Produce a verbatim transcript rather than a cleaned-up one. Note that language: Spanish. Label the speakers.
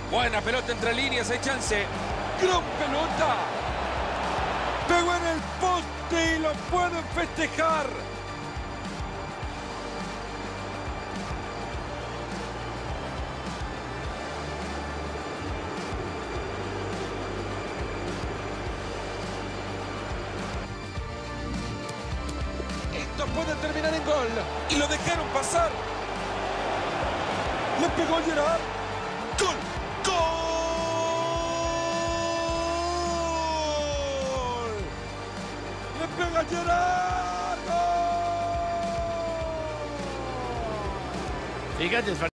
Speaker 1: Buena pelota entre líneas, hay chance.
Speaker 2: ¡Gran pelota! Pegó en el poste y lo pueden festejar. Esto puede terminar en gol. Y lo dejaron pasar. Le pegó Gerard. ¡Gol! ¡Gol! ¡Le pega Gerard! ¡Gol!
Speaker 3: Fíjate,